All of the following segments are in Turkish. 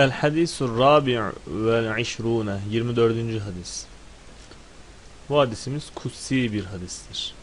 El hadisul rabi' vel işrune 24. hadis. Bu hadisimiz kutsi bir hadistir.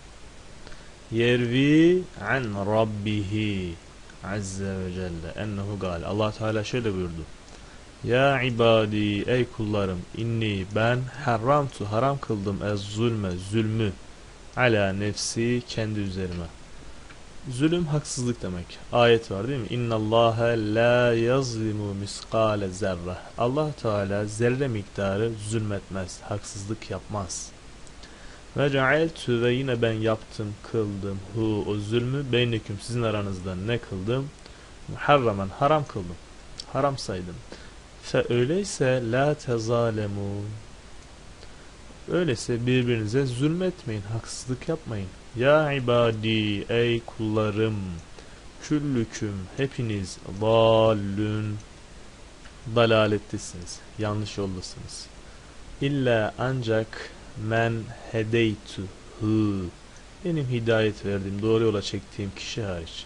Yervi an rabbihi azze ve celle ennehu gal. Allah Teala şöyle buyurdu. Ya ibadi, ey kullarım, inni ben haram kıldım zulmü ala nefsi, kendi üzerime. Zulüm haksızlık demek. Ayet var değil mi? İnnallâhe la yazlimu miskâle zerre. Allah Teala zerre miktarı zulmetmez, haksızlık yapmaz. Ve cealtu, ve yine ben yaptım, kıldım o zulmü beyneküm, sizin aranızda ne kıldım? Muharramen, haram kıldım, haram saydım. Fe öyleyse la tezalemun. Öyleyse birbirinize zulmetmeyin, haksızlık yapmayın. Ya ibadi, ey kullarım, küllüküm, hepiniz dallün, dalalettesiniz, yanlış yoldasınız. İlla ancak men hedeytuhu, benim hidayet verdiğim, doğru yola çektiğim kişi hariç.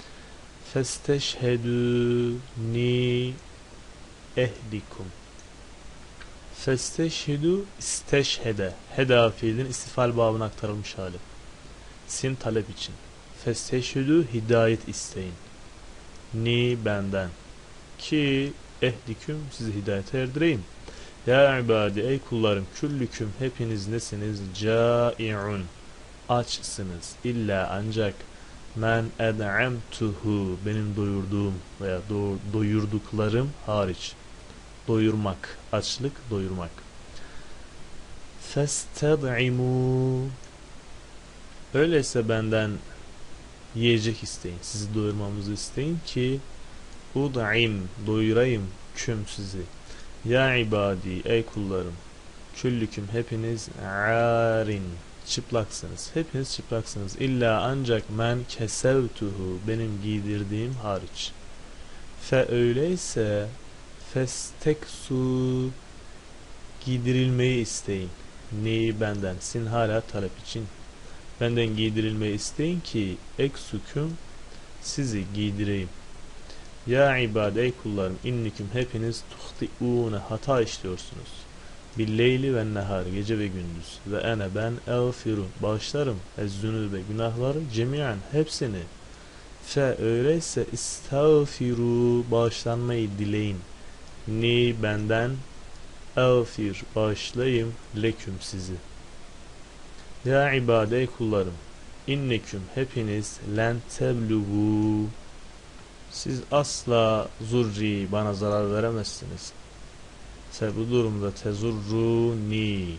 Festeşhedûni ehdikum. Festeşhedû isteşhede, heda fiilin istifal babına aktarılmış hali. Sin talep için. Festeşhedû, hidayet isteyin. Ni, benden. Ki ehdiküm, sizi hidayete erdireyim. Ya ibadi, ey kullarım, küllüküm, hepiniz nesiniz? Câi'un, açsınız. İlla ancak men ed'amtuhu, benim doyurduğum veya doyurduklarım hariç. Doyurmak, açlık, doyurmak. Fested'imu, öyleyse benden yiyecek isteyin, sizi doyurmamızı isteyin ki ud'im, doyurayım küm sizi. Ya ibadi, ey kullarım, küllüküm, hepiniz arin, çıplaksınız, hepiniz çıplaksınız. İlla ancak men kesevtuhu, benim giydirdiğim hariç. Fe öyleyse festeksu, giydirilmeyi isteyin. Neyi? Benden. Sin hala talep için. Benden giydirilmeyi isteyin ki eksüküm, sizi giydireyim. Ya ibade, ey kullarım, inniküm, hepiniz tuhti'ûne, hata işliyorsunuz. Billeyli ve nehar, gece ve gündüz. Ve ene, ben eğfiru, bağışlarım. Ez-zünübe, günahları cemiyen, hepsini. Fe öyleyse istağfiru, bağışlanmayı dileyin. Ni, benden, eğfir, bağışlayayım, leküm, sizi. Ya ibade, ey kullarım, inneküm, hepiniz len tebluğu, siz asla zurri, bana zarar veremezsiniz. Bu durumda tezurruni,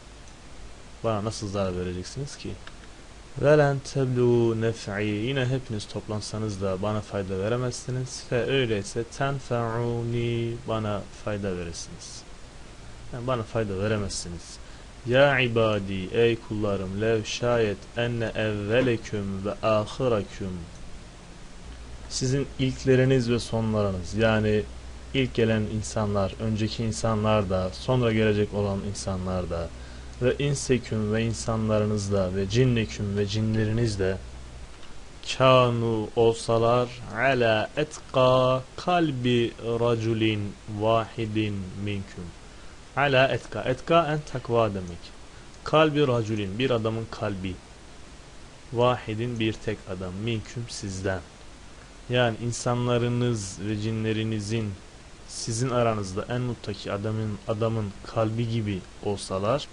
bana nasıl zarar vereceksiniz ki? Ve len tebluğu nef'i, yine hepiniz toplansanız da bana fayda veremezsiniz. Fe öyleyse tenfe'uni, bana fayda verirsiniz. Yani bana fayda veremezsiniz. Ya ibadi, ey kullarım, lev şayet enne evveleküm ve ahireküm, sizin ilkleriniz ve sonlarınız, yani ilk gelen insanlar, önceki insanlar da, sonra gelecek olan insanlar da, ve inseküm ve insanlarınız da, ve cinneküm ve cinleriniz de, kânu olsalar, ala etka kalbi raculin vahidin minküm. Ala etka, etka en takva demek. Kalbi raculin, bir adamın kalbi. Vahidin, bir tek adam. Minküm, sizden. Yani insanlarınız ve cinlerinizin sizin aranızda en muttaki adamın kalbi gibi olsalar,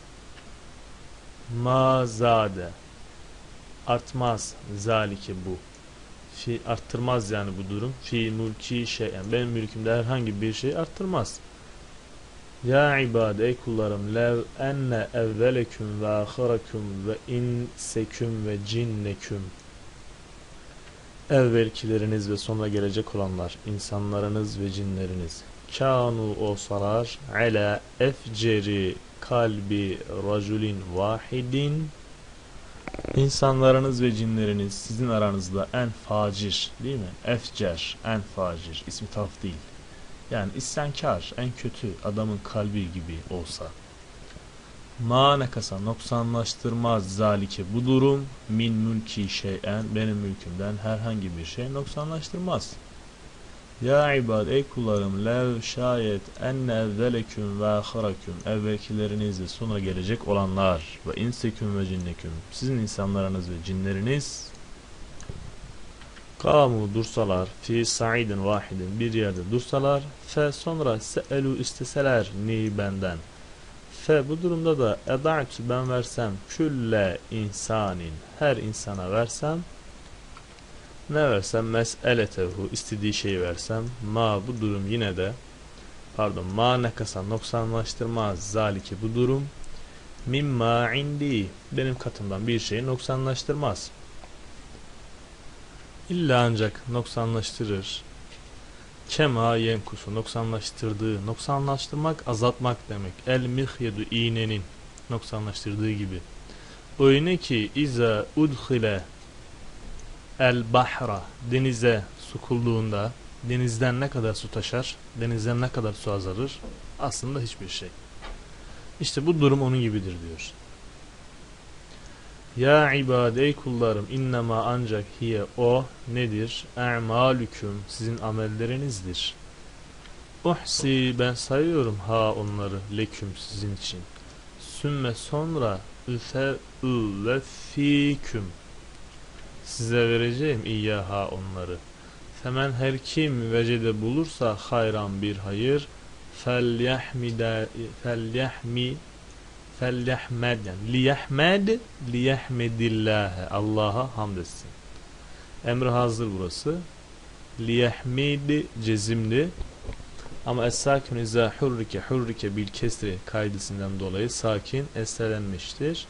mazade, artmaz zalike bu. Arttırmaz yani bu durum. Fi mulki şeyen, benim mülkümde herhangi bir şey arttırmaz. Ya ibade, ey kullarım, lev enne evveleküm ve ahireküm ve inseküm ve cinneküm, evvelkileriniz ve sonra gelecek olanlar, insanlarınız ve cinleriniz, kânu olsalar, ala efceri kalbi raculin vahidin, insanlarınız ve cinleriniz sizin aranızda en facir, değil mi? Efcer, en facir, ismi taf değil. Yani isyankar, en kötü adamın kalbi gibi olsa, ma nekasa, noksanlaştırmaz zalike bu durum, min mülki şeyen, benim mülkümden herhangi bir şey noksanlaştırmaz. Ya ibad ey kullarım lev şayet enne evveleküm ve ahireküm evvelkileriniz ve sonra gelecek olanlar ve inseküm ve cinneküm sizin insanlarınız ve cinleriniz kamu dursalar fi sa'idin vahidin bir yerde dursalar fe sonra se'elu isteseler ni benden fe bu durumda da eda'tu ben versem külle insanin her insana versem ne versem mes'eletehu istediği şeyi versem ma bu durum yine de ma nekasa noksanlaştırmaz zaliki bu durum mimma indi benim katımdan bir şeyi noksanlaştırmaz. İlla ancak noksanlaştırır. Kema yenkusu noksanlaştırdığı, noksanlaştırmak azaltmak demek. El mihyedu iğnenin noksanlaştırdığı gibi. Öyle ki iza udhile el bahra denize sokulduğunda denizden ne kadar su taşar, denizden ne kadar su azalır? Aslında hiçbir şey. İşte bu durum onun gibidir diyor. Ya ibadey kullarım innema ancak hiye o nedir? E'malüküm sizin amellerinizdir. Uhsi ben sayıyorum ha onları leküm sizin için. Sümme sonra ve fiküm size vereceğim iyyaha onları. Femen her kim vecede bulursa hayran bir hayır felyahmed yani liyahmedillâhe Allah'a hamd etsin. Emri hazır burası. Liyahmedi cezimli ama es-sakin izâ hurrike bil kesri kaydısından dolayı sakin esselenmiştir.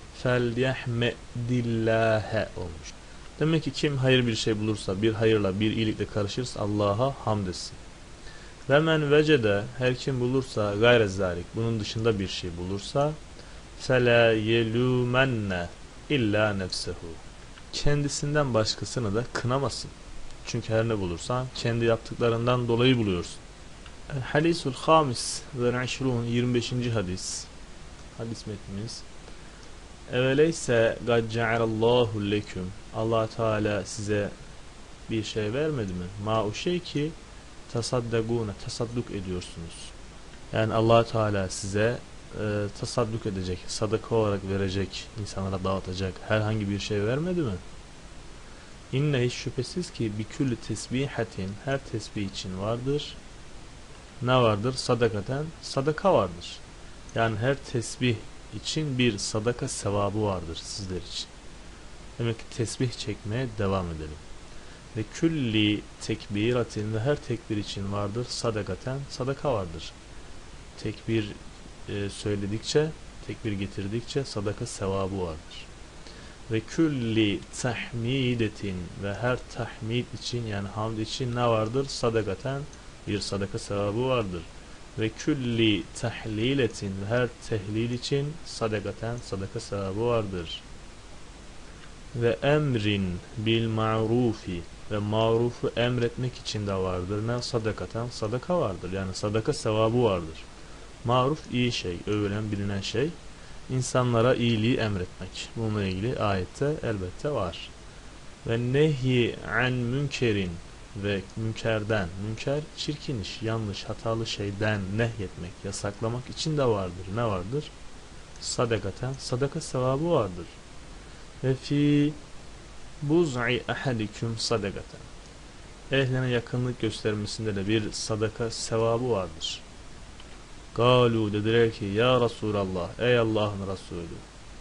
Felyahmedillâhe olmuş. Demek ki kim hayır bir şey bulursa, bir hayırla, bir iyilikle karışırsa Allah'a hamd etsin. Ve men vecede her kim bulursa gayre zalik bunun dışında bir şey bulursa fela yelumenne illa nefsehu kendisinden başkasını da kınamasın. Çünkü her ne bulursan kendi yaptıklarından dolayı buluyorsun. Hadisul hamis ve 25. hadis. Hadis metnimiz. Eveleyse gad cealallahu leküm Allah Teala size bir şey vermedi mi? Ma o şey ki tasaddaguna tasadduk ediyorsunuz. Yani Allah Teala size tasadduk edecek, sadaka olarak verecek, insanlara dağıtacak herhangi bir şey vermedi mi? İnne hiç şüphesiz ki bikülü tesbihatin her tesbih için vardır. Ne vardır? Sadakaten sadaka vardır. Yani her tesbih için bir sadaka sevabı vardır sizler için. Demek ki tesbih çekmeye devam edelim. Ve külli tekbiratin ve her tekbir için vardır sadakaten sadaka vardır. Tekbir söyledikçe, tekbir getirdikçe sadaka sevabı vardır. Ve külli tahmidetin ve her tahmid için yani hamd için ne vardır? Sadakaten bir sadaka sevabı vardır. Ve külli tahliletin ve her tehlil için sadakaten sadaka sevabı vardır. Ve emrin bil ma'rufi ve marufu emretmek için de vardır. Ne? Sadakaten sadaka vardır. Yani sadaka sevabı vardır. Maruf iyi şey, övülen bilinen şey. İnsanlara iyiliği emretmek. Bununla ilgili ayette elbette var. Ve nehi an münkerin ve münkerden. Münker çirkin iş, yanlış, hatalı şeyden nehyetmek, yasaklamak için de vardır. Ne vardır? Sadakaten sadaka sevabı vardır. Ve fi buz'i ahadikum sadakaten. Ehline yakınlık göstermesinde de bir sadaka sevabı vardır. Galu dediler ki ya Resulallah ey Allah'ın Resulü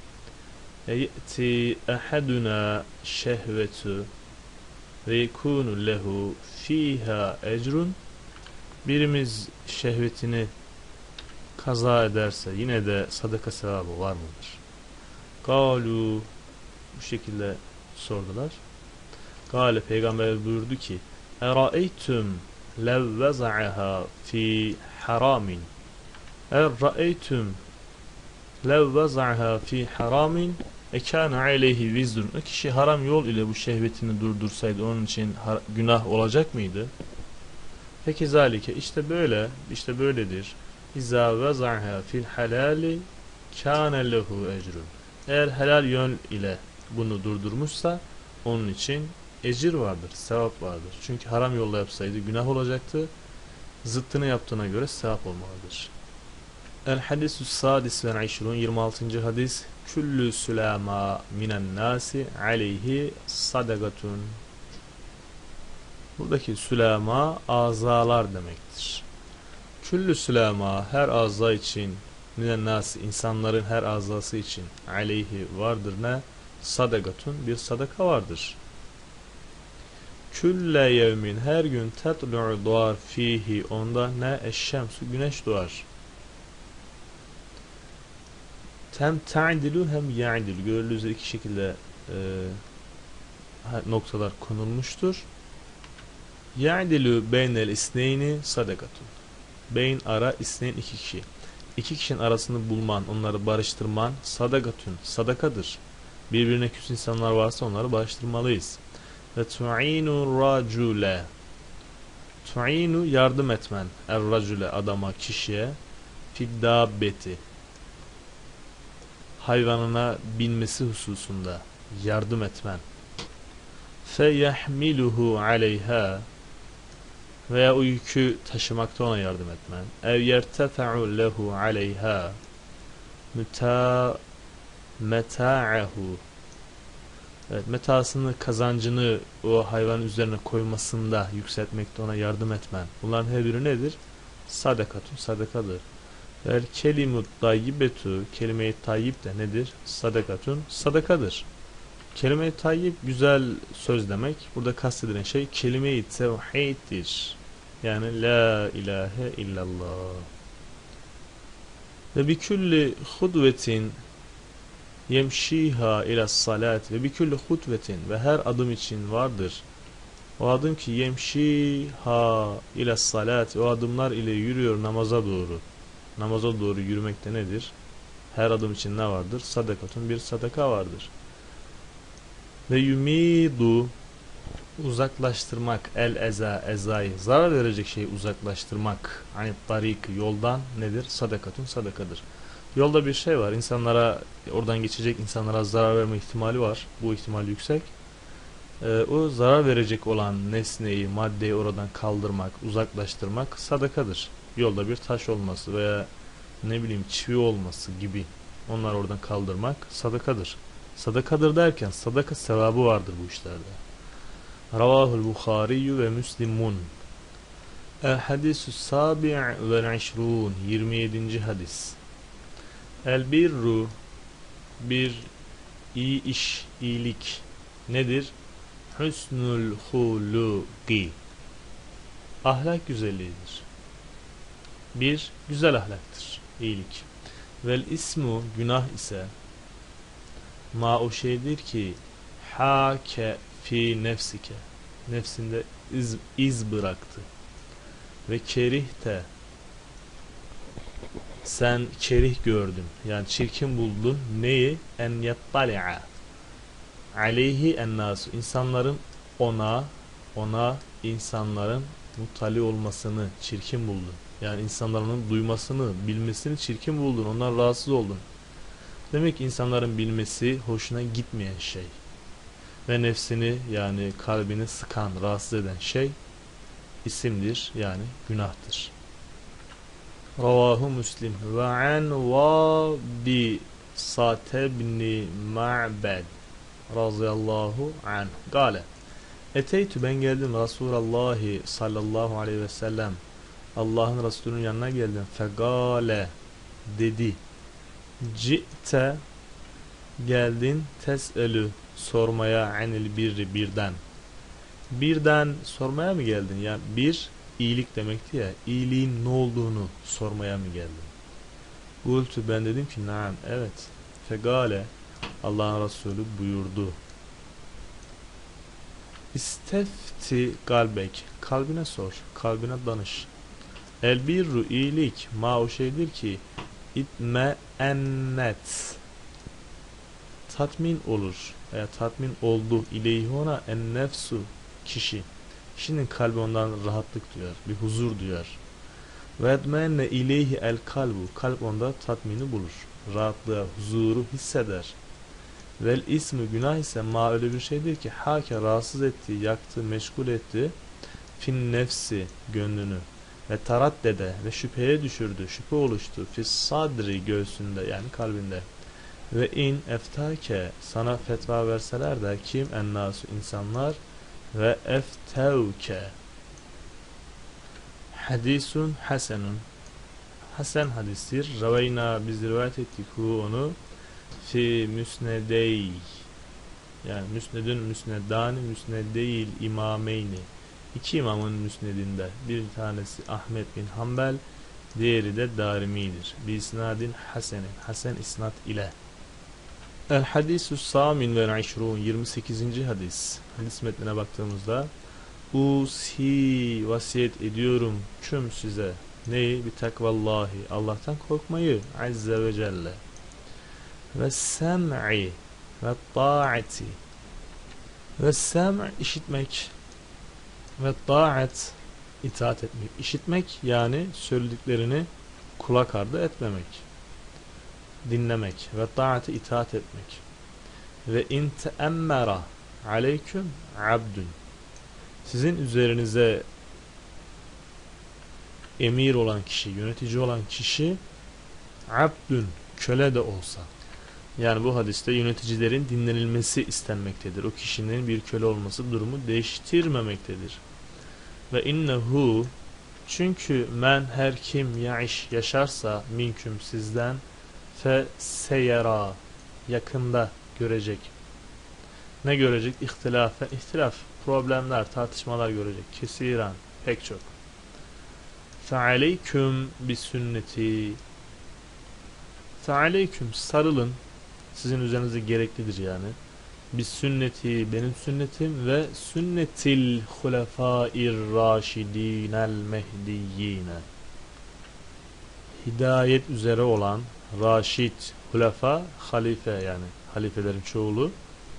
e'ti ahaduna şehvetu ve yekunu lehu fiha ecrun birimiz şehvetini kaza ederse yine de sadaka sevabı var mıdır? Galu bu şekilde sordular. Gale peygamber buyurdu ki eraeytum lev veza'aha fi haramin ra'eytum lev veza'aha fi haramin ekâne aleyhi vizrun o kişi haram yol ile bu şehvetini durdursaydı onun için günah olacak mıydı? Peki zalike işte böyle işte böyledir. İzâ veza'aha fil halali kâne lehu ecrun eğer helal yön ile bunu durdurmuşsa onun için ecir vardır, sevap vardır. Çünkü haram yolla yapsaydı günah olacaktı. Zıttını yaptığına göre sevap olmalıdır. El hadisü sadis ve 26. hadis. Küllü sülama minen nasi aleyhi sadagatun. Buradaki sülama azalar demektir. Küllü sülama her aza için, minen nasi insanların her azası için aleyhi vardır ne? Sadagatun bir sadaka vardır. Külle yevmin her gün tetlu'u doğar fihi onda ne? Eşşemsu güneş doğar. Hem ta'dilu hem ya'dilu görüldüğü üzere iki şekilde noktalar konulmuştur. Ya'dilu beynel isneyni sadakatun. Beyn ara isneyn iki kişi. İki kişinin arasını bulman, onları barıştırman sadakatun, sadakadır. Birbirine küs insanlar varsa onları barıştırmalıyız. Ve tu'inu racule. Tu'inu yardım etmen. Er racule adama, kişiye. Fiddabbeti. Hayvanına binmesi hususunda yardım etmen. Feyahmiluhu aleyha. Veya o yükü taşımakta ona yardım etmen. Ev yertefa'u lehu aleyha. Meta'ahu. Evet, metasını, kazancını o hayvanın üzerine koymasında yükseltmekte ona yardım etmen. Bunların her biri nedir? Sadakatun, sadakadır. Vel kelimut tayyibetu, kelime-i tayyib de nedir? Sadakatun, sadakadır. Kelime-i tayyib güzel söz demek. Burada kastedilen şey kelime-i tevhiddir. Yani la ilahe illallah. Ve bi kulli hudvetin yemşiha ila salat ve bi kulli hudvetin ve her adım için vardır. O adım ki yemşiha ila salat, o adımlar ile yürüyor namaza doğru. Namaza doğru yürümekte nedir? Her adım için ne vardır? Sadakatun bir sadaka vardır. Ve yumidu uzaklaştırmak el eza ezayı zarar verecek şeyi uzaklaştırmak hani tarik yoldan nedir? Sadakatun sadakadır. Yolda bir şey var. İnsanlara oradan geçecek insanlara zarar verme ihtimali var. Bu ihtimal yüksek. O zarar verecek olan nesneyi, maddeyi oradan kaldırmak, uzaklaştırmak sadakadır. Yolda bir taş olması veya ne bileyim çivi olması gibi onları oradan kaldırmak sadakadır. Sadakadır derken sadaka sevabı vardır bu işlerde. Ravahul Bukhari ve Müslimun. El hadisü sabi' ve 27. hadis. El birru bir iyi iş, iyilik nedir? Hüsnül huluki ahlak güzelliğidir. Bir güzel ahlaktır, iyilik. Vel ismu günah ise ma o şeydir ki hake fi nefsike nefsinde iz bıraktı ve kerihte sen kerih gördün yani çirkin buldun neyi en yattali'a aleyhi ennasu insanların ona insanların muttali olmasını çirkin buldun yani insanların duymasını bilmesini çirkin buldun onlar rahatsız oldun demek ki insanların bilmesi hoşuna gitmeyen şey ve nefsini yani kalbini sıkan rahatsız eden şey isimdir yani günahtır. Ravahu Müslim ve an Vabi Satebni Ma'bed razıyallahu anh gale eteytü ben geldim Resulallah sallallahu aleyhi ve sellem Allah'ın Resulü'nün yanına geldim fegale dedi ci'te geldin tes'elü sormaya anil birri birden sormaya mı geldin yani bir iyilik demekti ya iyiliğin ne olduğunu sormaya mı geldin Kultu ben dedim ki naam evet fegale Allah'ın Resulü buyurdu İstefti kalbek kalbine sor kalbine danış el birru iyilik ma o şeydir ki itme ennet tatmin olur veya tatmin oldu ileyhi ona en nefsu kişinin kalbi ondan rahatlık duyar bir huzur duyar ve etmenne ileyhi el kalbu kalp onda tatmini bulur rahatlığı huzuru hisseder Vel ismi günah ise ma öyle bir şeydir ki hake rahatsız etti, yaktı, meşgul etti. Fin nefsi gönlünü ve taraddede ve şüpheye düşürdü, şüphe oluştu. Fis sadri göğsünde yani kalbinde. Ve in eftake sana fetva verseler de kim ennasu insanlar ve eftevke hadisun hasenun hasen hadistir. Raveyna biz rivayet ettik onu fi müsnedey yani müsnedün müsnedani müsnedeyil imameyni iki imamın müsnedinde bir tanesi Ahmet bin Hanbel diğeri de Darimi'dir. Bi isnadin hasenin hasen isnat ile. El hadisü samin ve işrun 28. hadis. Hadis metnine baktığımızda usi vasiyet ediyorum küm size neyi? Bir takvallahi Allah'tan korkmayı azze ve celle ve sem'i ve ta'ati ve sem' işitmek ve ta'at itaat etmek. İşitmek yani söylediklerini kulak ardı etmemek. Dinlemek ve ta'atı itaat etmek. Ve in teemmera aleyküm abdün sizin üzerinize emir olan kişi, yönetici olan kişi abdün köle de olsa yani bu hadiste yöneticilerin dinlenilmesi istenmektedir. O kişinin bir köle olması durumu değiştirmemektedir. Ve innehu çünkü men her kim yaşarsa minküm sizden fe seyera yakında görecek. Ne görecek? İhtilaf, problemler, tartışmalar görecek. Kesiran, pek çok. Fealeyküm bis sünneti fealeyküm sarılın. Sizin üzerinize gereklidir yani. Bis sünneti benim sünnetim ve sünnetil hulefâir râşidînel mehdiyyîne hidayet üzere olan Raşid, hulefa, halife yani halifelerin çoğulu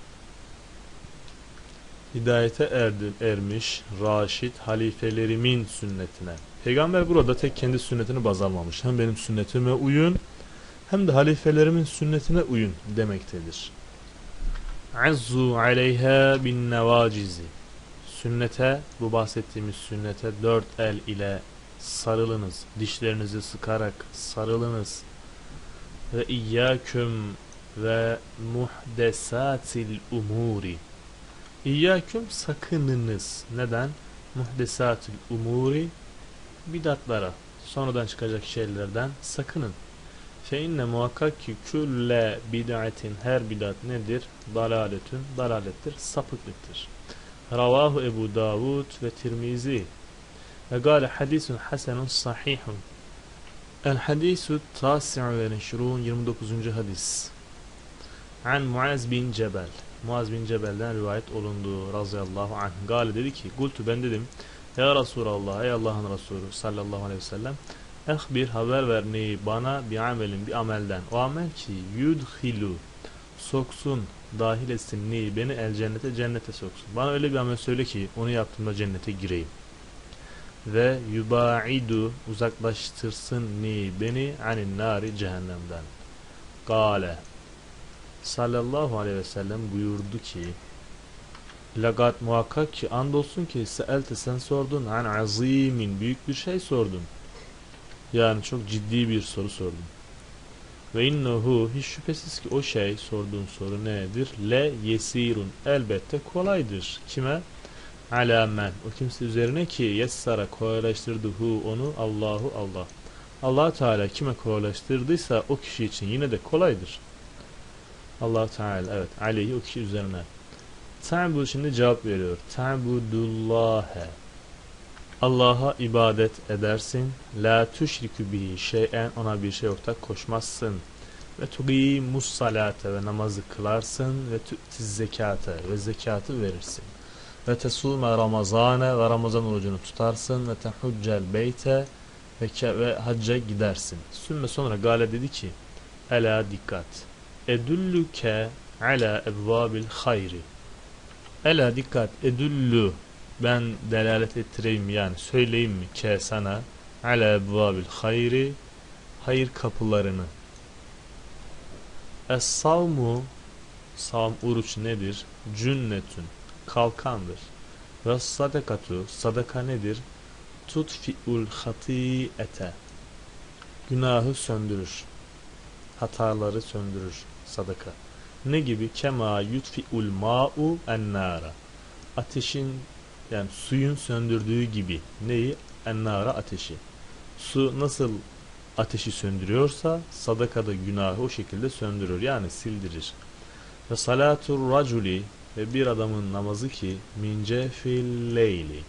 hidayete ermiş Raşid halifelerimin sünnetine. Peygamber burada tek kendi sünnetini baz almamış. Hem benim sünnetime uyun hem de halifelerimin sünnetine uyun demektedir. Azzu aleyha bin nevacizi sünnete bu bahsettiğimiz sünnete dört el ile sarılınız. Dişlerinizi sıkarak sarılınız. Ve iyyâküm ve muhdesatil umuri İyyâküm sakınınız. Neden? Muhdesatil umuri bidatlara sonradan çıkacak şeylerden sakının. Fe inne muhakkak ki külle bid'atin her bidat nedir? Dalaletün dalalettir, sapıklıktır. Ravahu Ebu Davud ve Tirmizi ve gâle hadisun hasenun sahihun. El hadisu tasi'u ve neşrun 29. hadis. An Muaz bin Cebel. Muaz bin Cebel'den rivayet olundu razıyallahu anh. Gâle dedi ki, Gultu ben dedim, ya Resulallah, ey Allah'ın Resulü sallallahu aleyhi ve sellem, bir haber ver neyi bana bir amelin bir amelden. O amel ki yudhilu soksun, dahil etsin neyi beni el cennete cennete soksun. Bana öyle bir amel söyle ki onu yaptığımda cennete gireyim. Ve yubaidu uzaklaştırsın neyi beni anin nari cehennemden. Gale sallallahu aleyhi ve sellem buyurdu ki lagat muhakkak ki andolsun ki seelte sen sordun an azimin büyük bir şey sordun. Yani çok ciddi bir soru sordun. Ve innehu hiç şüphesiz ki o şey sorduğun soru nedir? Le yesirun elbette kolaydır. Kime? Ala men o kimse üzerine ki yessara kolaylaştırdı hu onu Allahu Allah. Allah Teala kime kolaylaştırdıysa o kişi için yine de kolaydır. Allah Teala evet aleyhi o kişi üzerine. Ta'bud şimdi cevap veriyor. Ta'budullâhe Allah'a ibadet edersin. La tüşrikü bihi şey'en ona bir şey ortak koşmazsın. Ve tuqimus salate ve namazı kılarsın ve tu'tiz zekate ve zekatı verirsin. Ve tesume ramazane ve Ramazan orucunu tutarsın ve tehuccel beyte ve hacca gidersin. Sümme sonra Gale dedi ki ela dikkat edüllüke ala ebvabil hayri ela dikkat edüllü ben delalet ettireyim yani söyleyeyim mi ke sana ala ebvabil hayri hayır kapılarını es-savmu Savm, oruç nedir? Cünnetün, kalkandır. Ve sadakatu, sadaka nedir? Tutfi'ul hati'ete, günahı söndürür, hataları söndürür sadaka. Ne gibi? Kema yutfi'ul ma'u ennara, ateşin, yani suyun söndürdüğü gibi. Neyi? Ennara, ateşi. Su nasıl ateşi söndürüyorsa sadaka da günahı o şekilde söndürür, yani sildirir. Ve salatur raculi, ve bir adamın namazı ki min cefil leyli,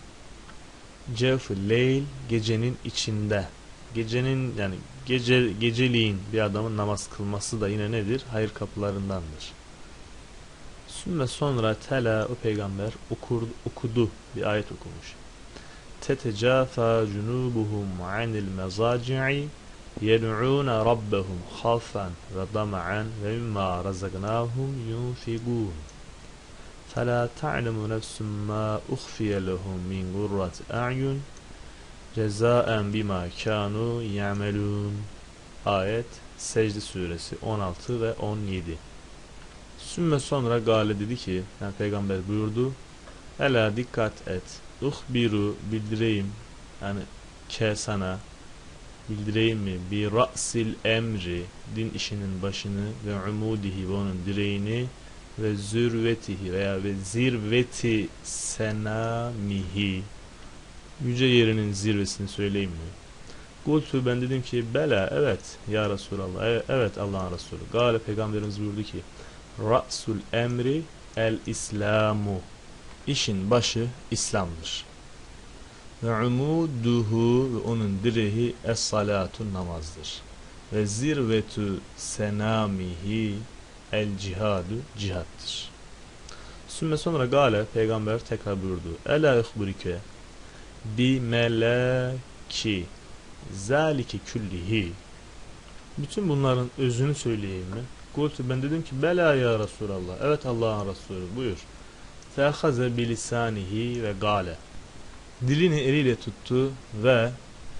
cefil leyl, gecenin içinde, gecenin, yani geceliğin bir adamın namaz kılması da yine nedir? Hayır kapılarındandır. Sümme, sonra tela, o peygamber okudu, bir ayet okumuş. Tetecafa cunubuhum anil mezaci'i yed'ûne rabbehum khafan ve dama'an ve mimma razaknahum yunfikûn. فَلَا تَعْلَمُ نَفْسٌ مَا أُخْفِيَ لَهُمْ مِنْ قُرَّةِ أَعْيُنٍ جَزَاءً بِمَا كَانُوا يَعْمَلُونَ. Ayet Secde Suresi 16 ve 17. Sümme, sonra gale, dedi ki, yani peygamber buyurdu, ela, dikkat et, uhbiru, bildireyim, yani sana bildireyim mi, bi ra'sil emri, din işinin başını, ve umudihi, ve onun direğini, ve zürvetihi veya ve zirveti senamihi, yüce yerinin zirvesini söyleyeyim mi? Kultu, ben dedim ki, bela, evet ya Resulallah, evet Allah'ın Resulü. Gale, peygamberimiz buyurdu ki, ra'sul emri el islamu, işin başı İslam'dır. Ve umuduhu, ve onun direği es salatu, namazdır. Ve zirvetu senamihi el cihadu, cihattır. Sümme, sonra gale, peygamber tekrar buyurdu, ela ihburike bi meleki zalike küllihi, bütün bunların özünü söyleyeyim mi? Kultu, ben dedim ki, bela ya Resulallah, evet Allah'ın Resulü, buyur. Feahaze bilisanihi ve gale, dilini eliyle tuttu ve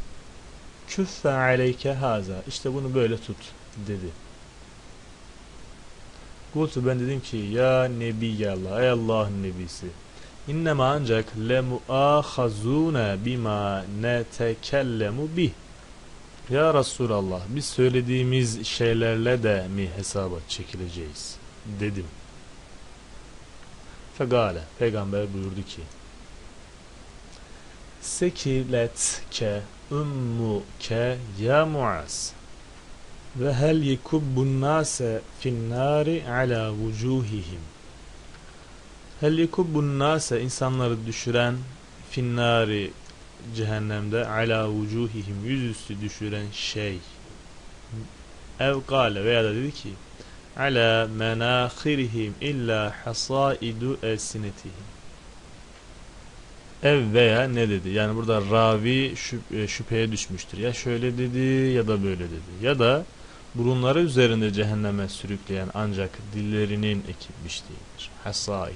küffe aleyke haza, işte bunu böyle tut, dedi. Kultu, ben dedim ki, ya Nebiyallah, ey Allah'ın nebisi, innema, ancak le muahazune bima netekellemu bih, ya Resulallah, biz söylediğimiz şeylerle de mi hesaba çekileceğiz, dedim. Fegale, peygamber buyurdu ki, sekiletke ummuke ya Muaz, ve hel yekubbun nase finnari ala vucuhihim, hel yekubbun nase, insanları düşüren, finnari, cehennemde, ala vucuhihim, yüzüstü düşüren şey, ev kâle, veya da dedi ki, ala menâkhirihim illa hasaidu elsinetihim, ev veya ne dedi, yani burada ravi şüpheye düşmüştür, ya şöyle dedi ya da böyle dedi, ya da burunları üzerinde cehenneme sürükleyen ancak dillerinin ekip biçtiğidir. Hasaid.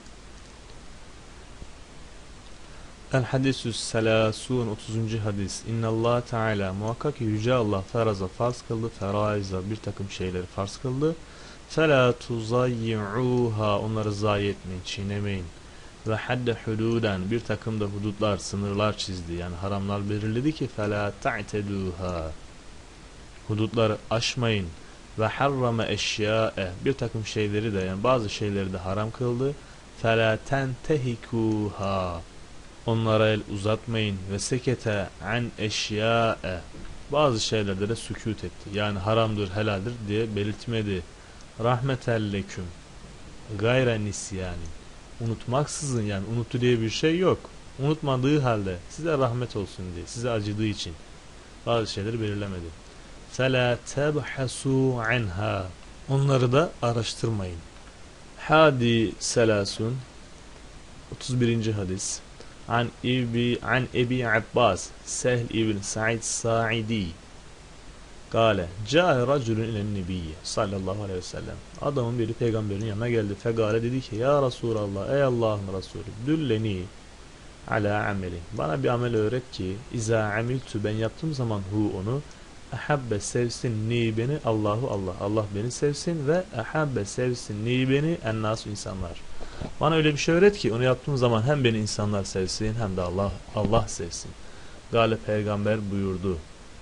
El hadisü selasun, 30. hadis. İnnallah Teala, muhakkak ki Yüce Allah, feraza, farz kıldı, feraiza, bir takım şeyleri farz kıldı. Fela tuzayyi'uha, onları zayi etmeyin, çiğnemeyin. Ve hadde hududen, bir takım da hudutlar, sınırlar çizdi, yani haramlar belirledi ki fela ta'teduha, hudutları aşmayın. Ve harrame eşya'e, bir takım şeyleri de, yani bazı şeyleri de haram kıldı. Fela tentehikuha, onlara el uzatmayın. Ve sekete an eşya'e, bazı şeylerde de sükût etti, yani haramdır, helaldir diye belirtmedi. Rahmetelleküm gayre nisyani, unutmaksızın, yani unuttu diye bir şey yok, unutmadığı halde size rahmet olsun diye, size acıdığı için bazı şeyleri belirlemedi. فَلَا تَبْحَسُوا عَنْهَا, onları da araştırmayın. Hadi selasun, 31. hadis. An Ebi Abbas Sehl ibn Sa'id Sa'idi Kale, Câhe racülün ilen nebiyye sallallahu aleyhi ve sellem, adamın biri peygamberin yanına geldi. Fegale, dedi ki, ya Resulallah, ey Allah'ın Resulü, dülleni ala ameli, bana bir amel öğret ki, izâ amiltu, ben yaptığım zaman onu, Ahabbe sevsin ni beni Allahu Allah. Allah beni sevsin ve ahabbe sevsin ni beni ennasu insanlar. Bana öyle bir şey öğret ki onu yaptığım zaman hem beni insanlar sevsin hem de Allah sevsin. Gale peygamber buyurdu.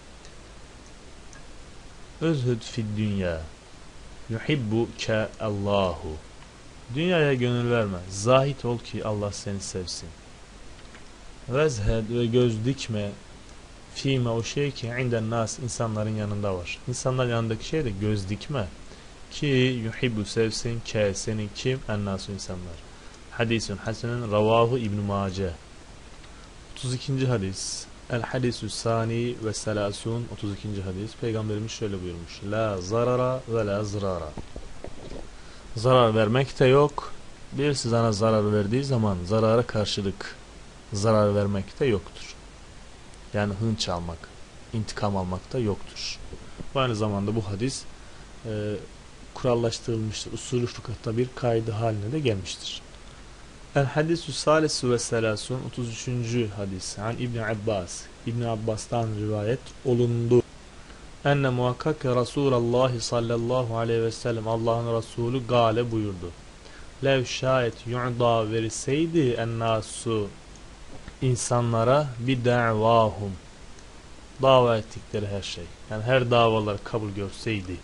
Özhüd fid dünya yuhibbuke Allahu. Dünyaya gönül verme. Zahit ol ki Allah seni sevsin. Vezhed ve göz dikme fîme o şey ki inden nas insanların yanında var. İnsanların yanındaki şey de göz dikme. Ki yuhibbu sevsin ke senin kim ennasu insanlar. Hadisun hasenun ravahu İbn Mace. 32. hadis. El hadisü sani ve selasun 32. hadis. Peygamberimiz şöyle buyurmuş. La zarara ve la zırara. Zarar vermek de yok. Birisi sana zarar verdiği zaman zarara karşılık zarar vermek de yoktur. Yani hınç almak, intikam almak da yoktur. Bu aynı zamanda bu hadis kurallaştırılmıştır. Usulü fıkıhta bir kaydı haline de gelmiştir. El hadisü salisu ve selasun 33. hadis. An İbn Abbas. İbn Abbas'tan rivayet olundu. Enne muhakkak Resulullah sallallahu aleyhi ve sellem Allah'ın Resulü gale buyurdu. Lev şayet yu'da verseydi ennasu insanlara bir davahum dava ettikleri her şey. Yani her davalar kabul görseydi.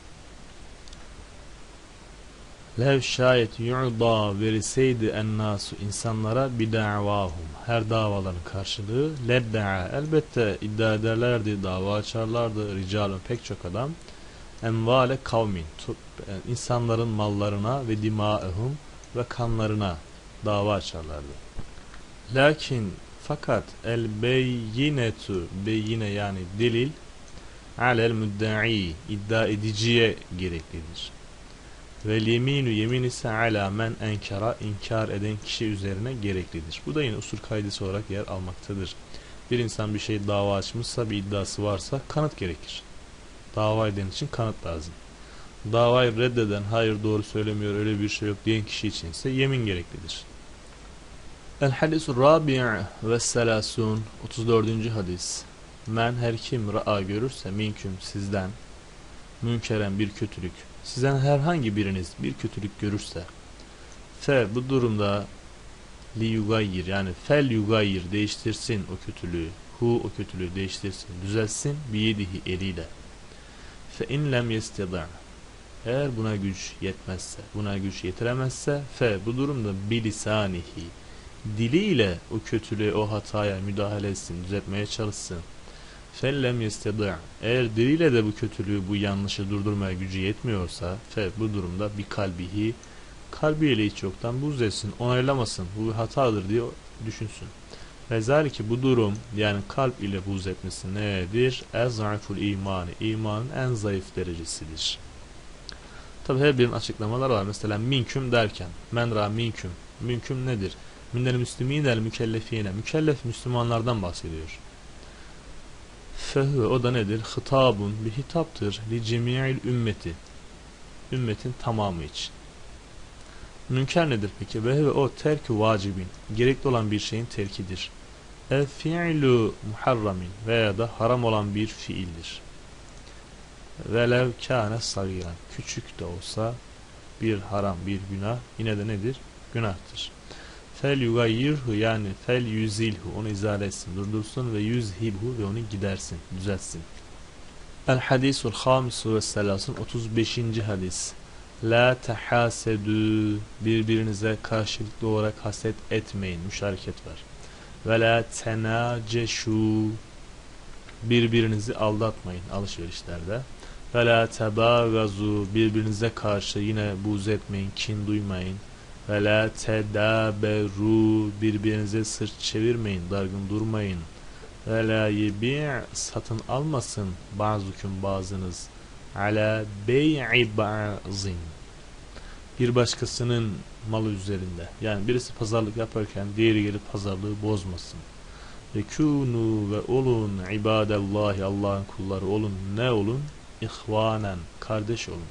Lev şayet yu'da verseydi ennasu insanlara bir davahum her davaların karşılığı ledda'a elbette iddia ederlerdi, dava açarlardı ricalun pek çok adam envale kavmin insanların mallarına ve dimaehum ve kanlarına dava açarlardı. Lakin fakat el beyinetu beyine yani delil alel müddai iddia ediciye gereklidir. Ve yeminu yemin ise ala men enkara inkar eden kişi üzerine gereklidir. Bu da yine usul kaydesi olarak yer almaktadır. Bir insan bir şey dava açmışsa bir iddiası varsa kanıt gerekir. Dava eden için kanıt lazım. Davayı reddeden hayır doğru söylemiyor öyle bir şey yok diyen kişi için ise yemin gereklidir. El hadisu rabi' ve selasun 34. hadis. Men her kim ra'a görürse minküm sizden münkeren bir kötülük sizden herhangi biriniz bir kötülük görürse fe bu durumda li yugayir yani fel yugayir değiştirsin o kötülüğü hu o kötülüğü değiştirsin düzelsin biyedihi eliyle fe in lem yesteda eğer buna güç yetmezse buna güç yetiremezse fe bu durumda bilisanihi diliyle o kötülüğü o hataya müdahale etsin düzeltmeye çalışsın fellem yesteda eğer diliyle de bu kötülüğü bu yanlışı durdurmaya gücü yetmiyorsa fe bu durumda bir kalbihi kalbiyle hiç yoktan buz etsin onaylamasın bu bir hatadır diye düşünsün. Vezalike bu durum yani kalp ile buz etmesi nedir? Ez'aful imani imanın en zayıf derecesidir. Tabi her birinin açıklamaları var. Mesela minküm derken men ra minküm minküm nedir? Minel müslimînel mükellefîne mükellef Müslümanlardan bahsediyor. Fehü o da nedir? Hitabun bir hitaptır. Li cemi'il ümmeti ümmetin tamamı için. Münker nedir peki? Ve o terk-ü vacibin gerekli olan bir şeyin terkidir. El fi'lu muharramin veya da haram olan bir fiildir. Velev kâne sagiran küçük de olsa bir haram bir günah yine de nedir? Günahtır. Fel yugayyirhu yani fel yüzilhu onu izale etsin, durdursun ve yüzhibhu ve onu gidersin, düzeltsin. El hadisul hamisu ve selasun 35. hadis. La tehasedü birbirinize karşılıklı olarak haset etmeyin. Müşareket var. Ve la tenaceşu birbirinizi aldatmayın alışverişlerde. Ve la tebagazu birbirinize karşı yine buğz etmeyin, kin duymayın. Ve la tedaberu birbirinize sırt çevirmeyin, dargın durmayın. Ve la yebi' satın almasın bazukun bazınız ala bey'i ba'zin bir başkasının malı üzerinde. Yani birisi pazarlık yaparken diğeri gelip pazarlığı bozmasın. Ve kûnû ve olun ibadallahi Allah'ın kulları olun ne olun? İhvanen kardeş olun.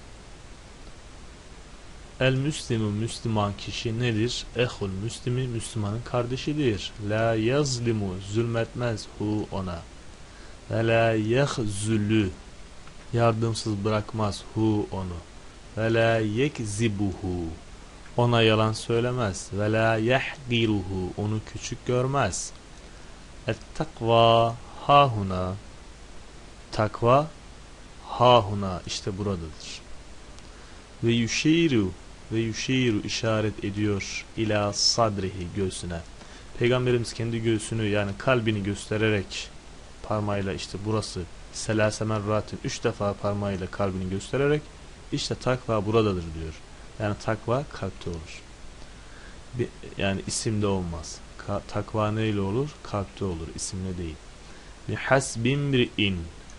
El müslimu Müslüman kişi nedir? Ehul müslimi Müslümanın kardeşidir. La yazlimu zulmetmez hu ona. Ve la yehzülü Yardımsız bırakmaz hu onu. Ve la yekzibuhu. Ona yalan söylemez. Ve la yahgiruhu. Onu küçük görmez. Et-takva hahuna. Takva hahuna, işte buradadır. Ve yuşiru işaret ediyor ila sadrihi, göğsüne. Peygamberimiz kendi göğsünü, yani kalbini göstererek parmağıyla, işte burası selase merratin, 3 defa parmağıyla kalbini göstererek işte takva buradadır diyor. Yani takva kalpte olur. Yani isimde olmaz. Takva neyle olur? Kalpte olur, isimle değil. Bihasbimri'in,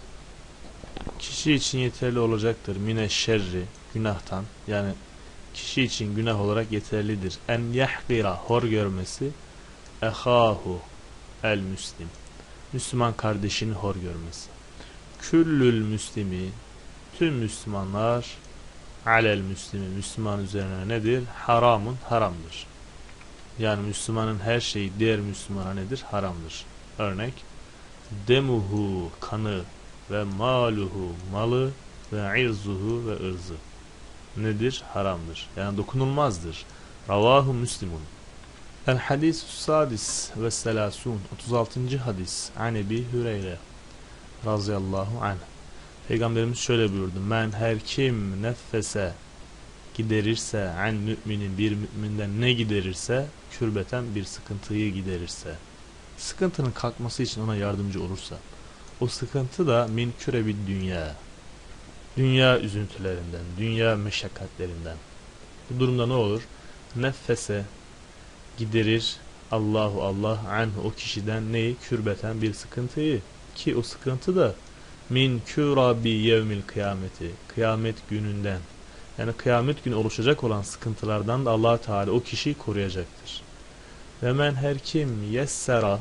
kişi için yeterli olacaktır. Mine şerri, günahtan, yani kişi için günah olarak yeterlidir. En yahkira, hor görmesi, ehahu el müslim, Müslüman kardeşini hor görmesi. Küllül müslimi, tüm Müslümanlar, alel müslimi, Müslüman üzerine nedir? Haramun, haramdır. Yani Müslümanın her şeyi diğer Müslümana nedir? Haramdır. Örnek, demuhu, kanı, ve maluhu, malı, ve irzuhu, ve ırzı nedir? Haramdır. Yani dokunulmazdır. Ravahu Müslimun. El hadis sadis ve selasun, 36. hadis. An Ebi Hüreyre radıyallahu anh. Peygamberimiz şöyle buyurdu: men her kim neffese, giderirse, an müminin, bir müminden ne giderirse, kürbeten, bir sıkıntıyı giderirse, sıkıntının kalkması için ona yardımcı olursa, o sıkıntı da min kürebi dünya, dünya üzüntülerinden, dünya meşakkatlerinden. Bu durumda ne olur? Neffese, giderir Allahu Allah anhu, o kişiden neyi? Kürbeten, bir sıkıntıyı, ki o sıkıntı da min kürabi yevmil kıyameti, kıyamet gününden, yani kıyamet günü oluşacak olan sıkıntılardan da Allah Teala o kişiyi koruyacaktır. Ve men her kim yessera,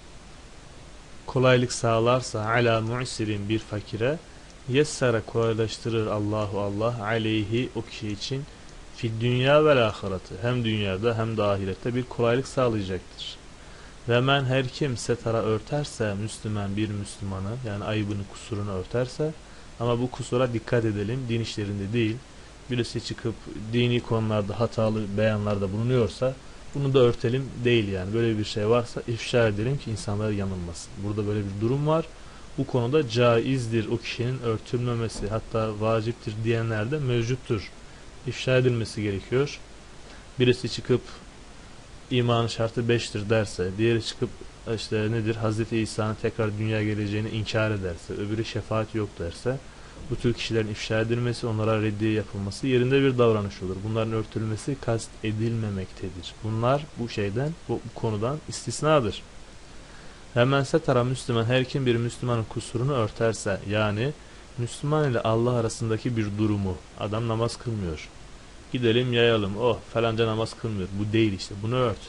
kolaylık sağlarsa, ala mu'sirin, bir fakire, yessera, kolaylaştırır Allahu Allah aleyhi, o kişi için, fi dünya ve ahiretı, hem dünyada hem de ahirette bir kolaylık sağlayacaktır. Ve men her kim setara, örterse, Müslüman bir Müslümanı, yani ayıbını, kusurunu örterse, ama bu kusura dikkat edelim, din işlerinde değil, birisi çıkıp dini konularda hatalı beyanlarda bulunuyorsa bunu da örtelim değil, yani böyle bir şey varsa ifşa edelim ki insanlar yanılmasın. Burada böyle bir durum var. Bu konuda caizdir o kişinin örtülmemesi, hatta vaciptir diyenler de mevcuttur. İfşa edilmesi gerekiyor. Birisi çıkıp imanın şartı 5'tir derse, diğeri çıkıp işte nedir, Hazreti İsa'nın tekrar dünya geleceğini inkar ederse, öbürü şefaat yok derse, bu tür kişilerin ifşa edilmesi, onlara reddiye yapılması yerinde bir davranış olur. Bunların örtülmesi kast edilmemektedir. Bunlar bu şeyden, bu konudan istisnadır. Hemen setara Müslüman, her kim bir Müslümanın kusurunu örterse, yani Müslüman ile Allah arasındaki bir durumu, adam namaz kılmıyor, gidelim yayalım, oh falanca namaz kılmıyor, bu değil, işte bunu ört.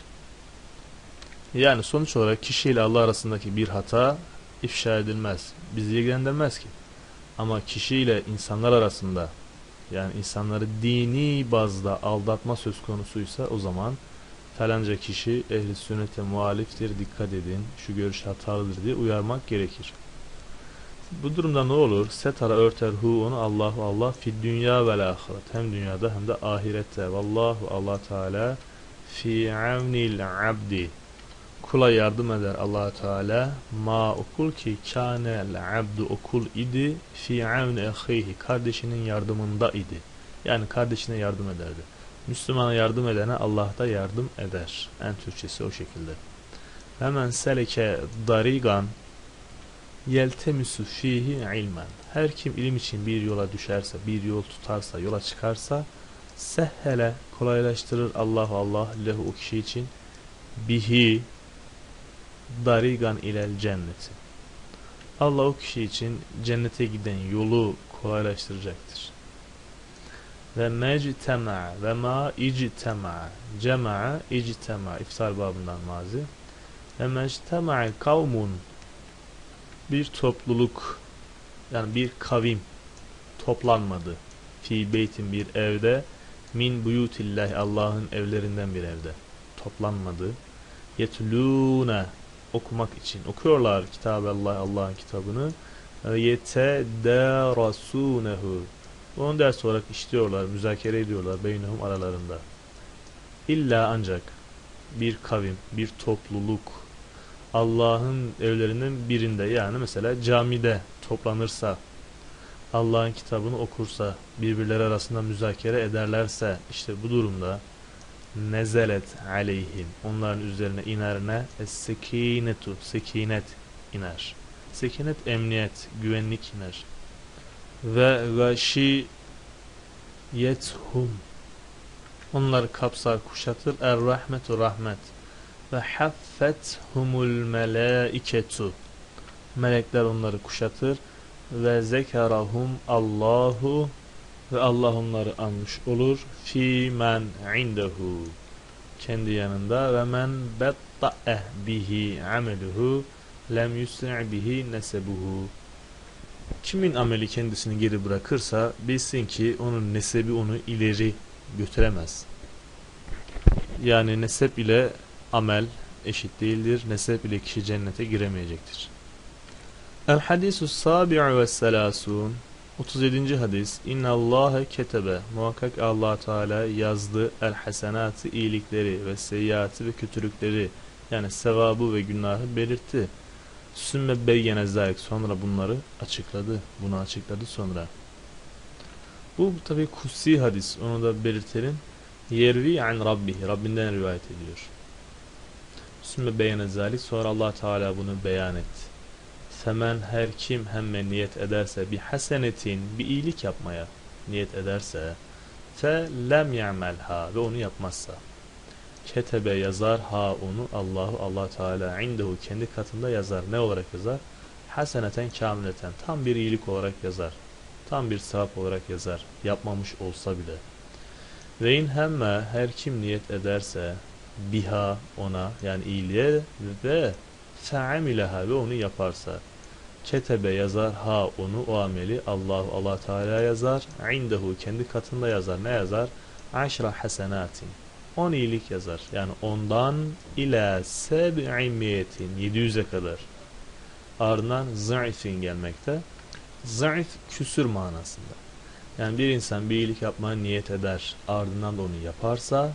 Yani sonuç olarak kişi ile Allah arasındaki bir hata ifşa edilmez, bizi ilgilendirmez ki. Ama kişi ile insanlar arasında, yani insanları dini bazda aldatma söz konusuysa, o zaman falanca kişi ehli sünnete muhaliftir, dikkat edin, şu görüş hatalıdır diye uyarmak gerekir. Bu durumda ne olur? Setara, örter hu, onu Allahu Allah, fi dünya ve ahiret, hem dünyada hem de ahirette. Vallahu Allah Teala fi avnil abdi, kula yardım eder Allah Teala, ma okul ki kânel abdu, okul idi, fi avni ahihi, kardeşinin yardımında idi. Yani kardeşine yardım ederdi. Müslümana yardım edene Allah da yardım eder. En Türkçesi o şekilde. Hemen seleke darigan yeltemisu fihi ilmen. Her kim ilim için bir yola düşerse, bir yol tutarsa, yola çıkarsa, sehhele, kolaylaştırır Allahu Allah lehu, o kişi için, bihi darigan ilel cenneti. Allah o kişi için cennete giden yolu kolaylaştıracaktır. Ve mectema ve ma ictema, cema'a ictema, iftar babından mazi. Ve mectema kavmun, bir topluluk, yani bir kavim toplanmadı, fi beytin, bir evde, min buyutillahi, Allah'ın evlerinden bir evde toplanmadı, yetlûne, okumak için okuyorlar Kitab-ı Allah, Allah'ın kitabını, yetedârasûnehu. Onu ders olarak işliyorlar, müzakere ediyorlar beynehum aralarında. İlla ancak bir kavim, bir topluluk Allah'ın evlerinden birinde, yani mesela camide toplanırsa, Allah'ın kitabını okursa, birbirleri arasında müzakere ederlerse, işte bu durumda nezelet aleyhim, onların üzerine iner ne? Es-sekinetu, sekinet iner. Sekinet emniyet, güvenlik iner. Ve gâşiyethum, onları kapsar, kuşatır. Er-rahmetu, rahmet. Ve haffethumul melâiketu, melekler onları kuşatır. Ve zekerahum Allahu, ve Allah onları anmış olur. Fi men indehu, kendi yanında. Ve men betta'eh bihi ameluhu lem yusri' bihi nesebuhu, kimin ameli kendisini geri bırakırsa bilsin ki onun nesebi onu ileri götüremez. Yani nesep ile amel eşit değildir. Nesep ile kişi cennete giremeyecektir. El hadisus sabi'u ve selasun, 37. hadis. İnna Allahe ketebe, muhakkak Allah Teala yazdı, el hasenatı, iyilikleri, ve seyyiatı, ve kötülükleri, yani sevabı ve günahı belirtti. Sümme beyyene zâlik, sonra bunları açıkladı. Bunu açıkladı sonra. Bu tabi kutsi hadis, onu da belirtelim. Yervi an rabbihi, Rabbinden rivayet ediyor. Sümme beyyene zâlik, sonra Allah Teala bunu beyan etti. Femen, her kim hemme niyet ederse, bir hasenetin, bir iyilik yapmaya niyet ederse, fe lem ya'melha, ve onu yapmazsa, ketebe yazar, ha onu Allahu, Allah Teala indehu, kendi katında yazar. Ne olarak yazar? Haseneten kamileten, tam bir iyilik olarak yazar. Tam bir sevap olarak yazar. Yapmamış olsa bile. Ve in hemme, her kim niyet ederse, biha, ona, yani iyiliğe, ve fe'amileha, ve onu yaparsa, ketebe yazar, ha onu, o ameli Allahu, Allah Teala yazar. İndehu, kendi katında yazar. Ne yazar? Aşra hasenatin, 10 iyilik yazar. Yani ondan ila seb'imiyetin, 700'e kadar. Ardından zayıfin gelmekte. Zayıf, küsür manasında. Yani bir insan bir iyilik yapmaya niyet eder, ardından da onu yaparsa,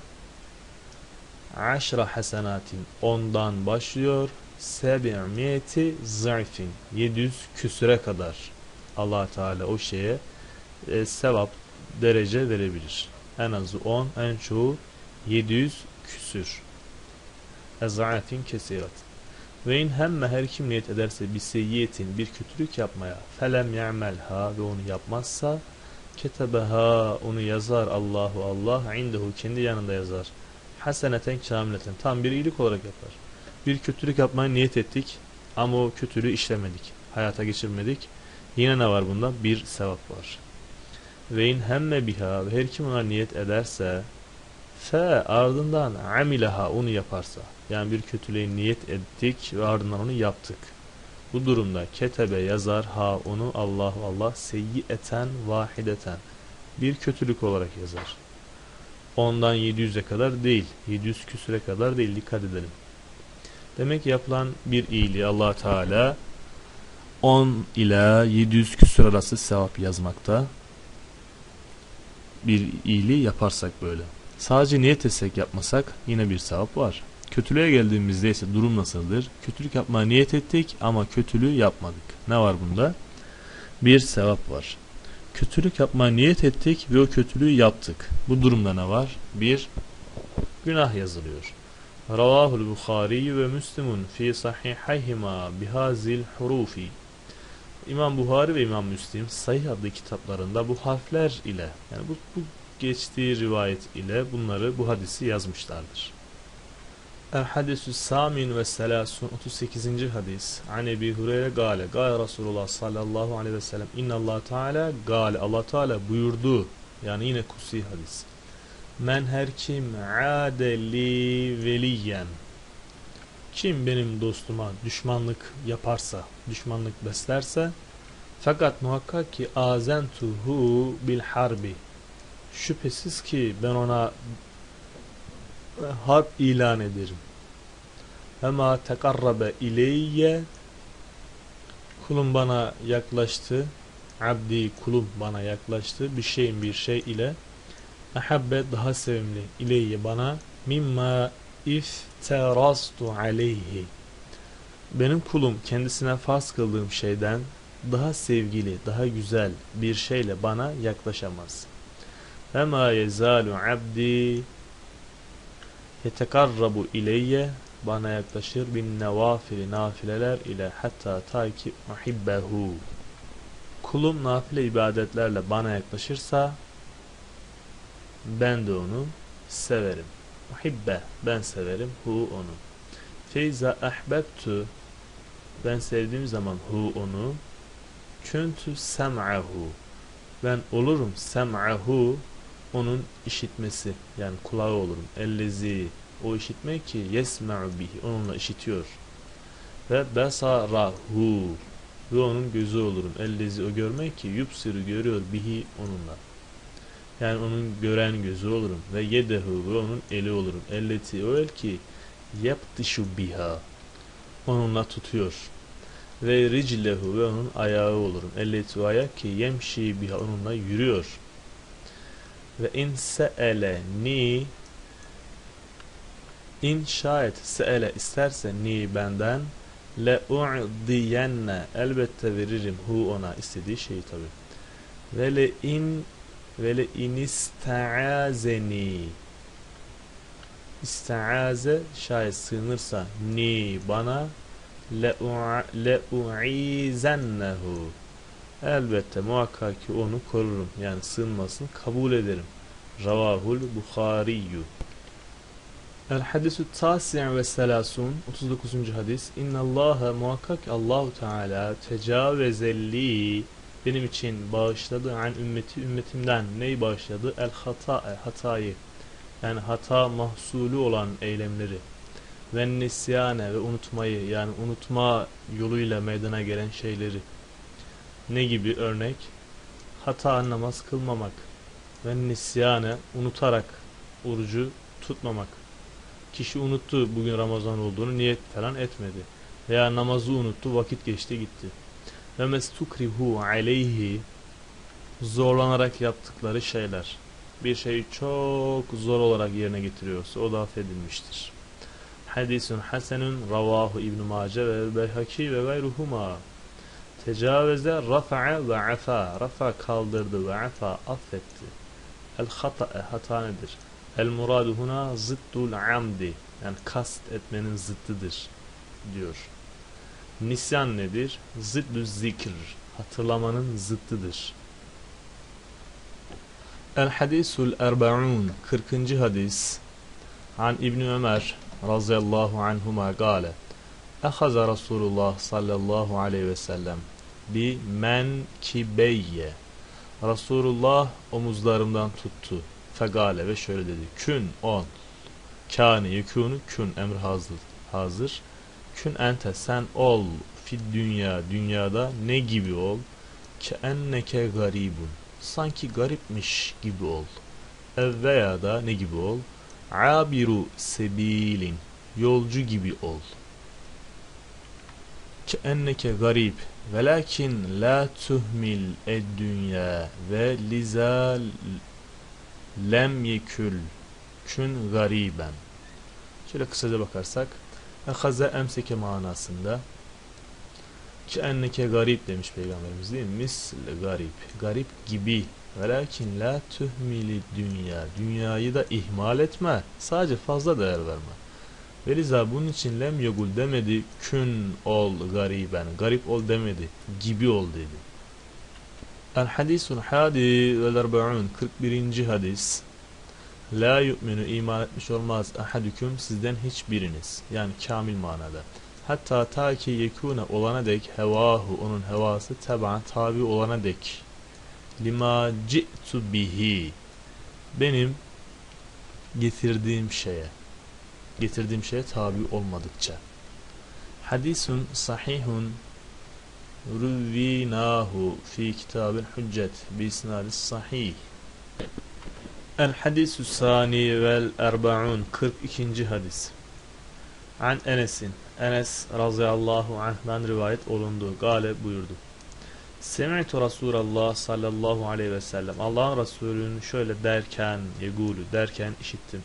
aşra hasenatin, ondan başlıyor, seb'imiyeti zayıfin, 700 küsüre kadar Allah Teala o şeye sevap, derece verebilir. En azı 10, en çoğu 700 küsür. Ez'afin kesirat. Ve in hemme, her kim niyet ederse bir seyyiyetin, bir kötülük yapmaya, felem ya'melha, ve onu yapmazsa, ketebeha, onu yazar Allahu, Allah indehu, kendi yanında yazar. Haseneten kamileten, tam bir iyilik olarak yapar. Bir kötülük yapmaya niyet ettik ama o kötülüğü işlemedik, hayata geçirmedik. Yine ne var bunda? Bir sevap var. Ve in hemme biha, ve her kim ona niyet ederse, fe, ardından amileha, onu yaparsa, yani bir kötülüğe niyet ettik ve ardından onu yaptık. Bu durumda ketebe yazar, ha onu Allahu, Allah seyyieten vahideten, bir kötülük olarak yazar. Ondan 700'e kadar değil, 700 küsüre kadar değil, dikkat edelim. Demek ki yapılan bir iyiliği Allah Teala 10 ila 700 küsur arası sevap yazmakta. Bir iyiliği yaparsak böyle. Sadece niyet etsek, yapmasak yine bir sevap var. Kötülüğe geldiğimizde ise durum nasıldır? Kötülük yapmaya niyet ettik ama kötülüğü yapmadık. Ne var bunda? Bir sevap var. Kötülük yapmaya niyet ettik ve o kötülüğü yaptık. Bu durumda ne var? Bir günah yazılıyor. Ravahul Bukhari ve Müslimun fi sahihayhima bihazil hurufi. İmam Buhari ve İmam Müslim Sahih adlı kitaplarında bu harfler ile, yani bu geçtiği rivayet ile bu hadisi yazmışlardır. El hadisü samin ve selasun, 38. hadis. An Ebi Hureyre gâle, gâle Resulullah sallallahu aleyhi ve sellem, innallah teala gâle, Allah Teala buyurdu. Yani yine kutsi hadis. Men her kim adeli veliyen, kim benim dostuma düşmanlık yaparsa, düşmanlık beslerse, fakat muhakkak ki azentuhu bil harbi, şüphesiz ki ben ona harp ilan ederim. Ama tekarrabe ileyye Kulum bana yaklaştı. Abdi kulum bana yaklaştı. Bir şey ile ahabbe daha sevimli ileyye bana mimma ifterastu aleyhi. Benim kulum kendisine farz kıldığım şeyden daha sevgili, daha güzel bir şeyle bana yaklaşamaz. Ve ma yezalu abdi yetekarrabu ileyye bana yaklaşır bin nevafili nafileler ile hatta ta ki uhibbehu. Kulum nafile ibadetlerle bana yaklaşırsa ben de onu severim. Uhibbe ben severim, hu onu. Feyza ahbebtu ben sevdiğim zaman hu onu. Küntü sem'ahu ben olurum sem'ahu onun işitmesi yani kulağı olurum. Ellezi o işitmek ki yesme'u bihi onunla işitiyor. Ve besarahu ve onun gözü olurum. Ellezi o görmek ki yubsiru görüyor bihi onunla. Yani onun gören gözü olurum. Ve yedehu ve onun eli olurum. Elleti o el ki yaptişu biha onunla tutuyor. Ve riclehu ve onun ayağı olurum. Elleti o ayak ki yemşi biha onunla yürüyor. Ve in se'eleni in şayet se'ele isterse ni benden le u'diyenne elbette veririm hu ona istediği şeyi tabi. Ve le in ista'azeni ista'aze şayet sığınırsa ni bana le u'izennehu elbette muhakkak ki onu korurum yani sığınmasını kabul ederim. Ravahul Buhariyyü. El hadisü tâsi' ve selâsun 39. hadis. İnnallâhe muhakkak Allahu Teala tecavezelli benim için bağışladı an ümmeti ümmetimden neyi bağışladı? El hatayı yani hata mahsulü olan eylemleri ve nisyane ve unutmayı yani unutma yoluyla meydana gelen şeyleri. Ne gibi örnek? Hata namaz kılmamak ve nisyane unutarak orucu tutmamak. Kişi unuttu bugün Ramazan olduğunu niyet falan etmedi. Veya namazı unuttu vakit geçti gitti. Ve mestukrihu aleyhi zorlanarak yaptıkları şeyler. Bir şeyi çok zor olarak yerine getiriyorsa o da affedilmiştir. Hadisun hasenun ravahu İbn Mace ve Beyhaki ve gayruhuma. Tecavüze rafa'a ve afa. Rafa kaldırdı ve afa affetti. El hata'e hata nedir? El muradu huna ziddul amdi. Yani kast etmenin zıttıdır diyor. Nisyan nedir? Ziddü zikr. Hatırlamanın zıttıdır. El hadisul erba'un 40. hadis. An İbn Ömer radıyallahu anhuma gale. Ehaza Resulullah sallallahu aleyhi ve sellem bi menkibeyye. Resulullah omuzlarımdan tuttu. Fegale ve şöyle dedi. Kün ol. Kâne yekûnü kün emr hazır. Kün ente sen ol. Fid dünya dünyada ne gibi ol? Ke enneke garibun. Sanki garipmiş gibi ol. Ev veya da ne gibi ol? Abiru sebilin. Yolcu gibi ol. Ke enneke garib. Velakin la tuhmil ed-dünya ve liza lem yekül kün gariben. Şöyle kısaca bakarsak ehaze emseke manasında ki enneke garip demiş Peygamberimiz değil mi? Misl garip. Garip gibi. Velakin la tuhmili dünya. Dünyayı da ihmal etme. Sadece fazla değer verme. Veliza bunun için lem yegul demedi. Kün ol gariben. Garip ol demedi. Gibi ol dedi. El hadisul hadi vel erba'un 41. hadis. La yu'minu iman etmiş olmaz ahadüküm sizden hiçbiriniz. Yani kamil manada. Hatta ta ki yekûne olana dek hevahu onun hevası teb'a tabi olana dek. Lima ci'tu bihi benim getirdiğim şeye tabi olmadıkça. Hadisun sahihun ruvinahu fi kitabil hüccet bi isnadis sahih. El hadisü sani vel erba'un 42. hadis. An Enes'in Enes radıyallahu anh'dan rivayet olundu. Gale buyurdu. Semi'tu Resulallah sallallahu aleyhi ve sellem. Allah'ın Resulü'nün şöyle derken, yegulu derken işittim.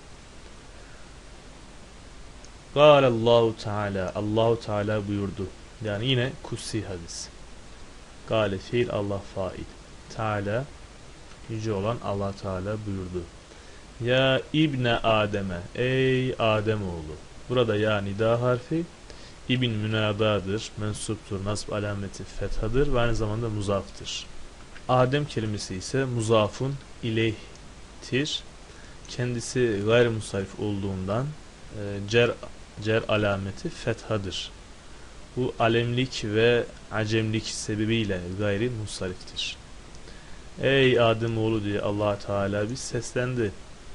Allahu Teala, Allahu Teala buyurdu. Yani yine kutsi hadis. Gale fiil, Allah fail. Teala yüce olan Allah Teala buyurdu. Ya İbne Adem'e, ey Adem oğlu. Burada ya nida harfi İbn münadadır, mensuptur, nasb alameti fethadır ve aynı zamanda muzaftır. Adem kelimesi ise muzafun ileyhtir. Kendisi gayrimusarif olduğundan cer alameti fethadır. Bu alemlik ve acemlik sebebiyle gayri musariftir. Ey Adem oğlu diye Allah Teala bir seslendi.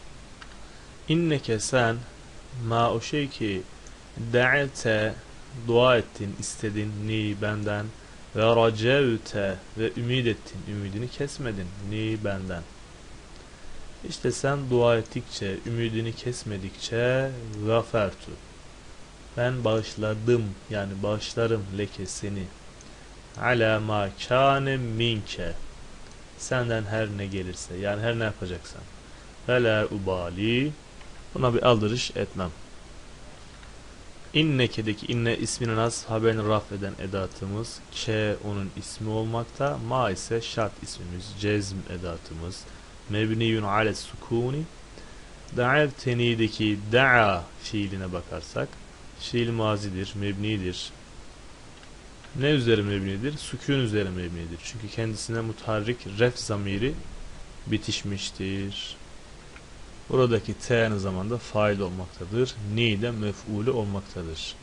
İnneke sen ma o şey ki da'te dua ettin, istedin ni benden ve racevte ve ümid ettin, ümidini kesmedin ni benden. İşte sen dua ettikçe, ümidini kesmedikçe gafertu. Ben bağışladım, yani bağışlarım leke seni. Ala ma kâne minke. Senden her ne gelirse, yani her ne yapacaksan. Ve la ubali. Buna bir aldırış etmem. İnneke'deki inne isminin az haberini raf eden edatımız. Ke onun ismi olmakta. Ma ise şart ismimiz. Cezm edatımız. Mebniyun ale sukuni. Da'evteni'deki da'a fiiline bakarsak. Fiil mazidir, mebnidir. Ne üzeri mebnidir? Sükun üzeri mebnidir. Çünkü kendisine mutaharrik ref zamiri bitişmiştir. Buradaki t aynı zamanda fail olmaktadır. Ni de mef'ulü olmaktadır.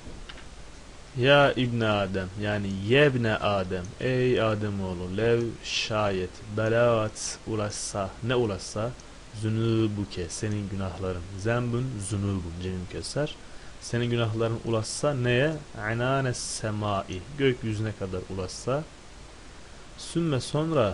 Ya İbn Adem, yani yebne Adem, ey Ademoğlu, lev şayet belagat ulaşsa, ne ulaşsa, zünubuke, senin günahların, zembün zunubun, cemim keser, senin günahların ulaşsa neye? Ananes semai, gökyüzüne kadar ulaşsa, sümme sonra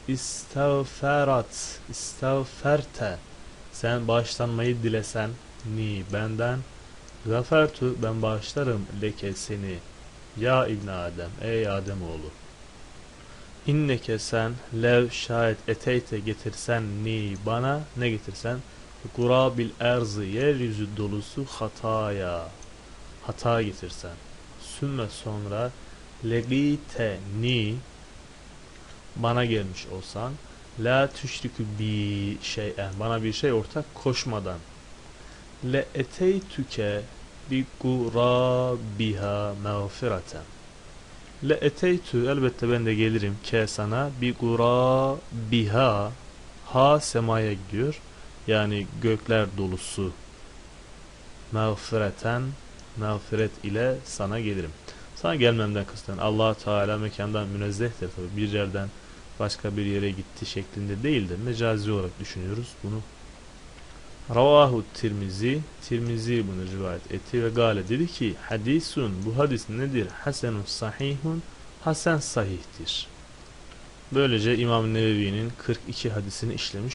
istağferte, sen bağışlanmayı dilesen ni benden, gafertu ben bağışlarım leke seni, ya İbn Adem, ey Ademoğlu. İnneke sen lev şayet eteyte getirsen ni bana, ne getirsen? Kurabil erzı, yeryüzü dolusu hataya, hata getirsen. Sümme sonra legite ni bana gelmiş olsan, la tüşrikü bi şey'en, bana bir şey ortak koşmadan, le eteytüke bi gurabiha mağfireten, le eteytü elbette ben de gelirim ke sana bi gurabiha, ha semaya gidiyor, yani gökler dolusu, mağfireten mağfiret ile sana gelirim. Sana gelmemden kısıtlayan Allah Teala mekandan münezzehtir, tabi bir yerden başka bir yere gitti şeklinde değil de mecazi olarak düşünüyoruz bunu. Ravahu Tirmizi, Tirmizi bunu rivayet etti ve gale dedi ki hadisun, bu hadis nedir? Hasenun sahihun, hasen sahihtir. Böylece İmam Nevevi'nin 42 hadisini işlemiş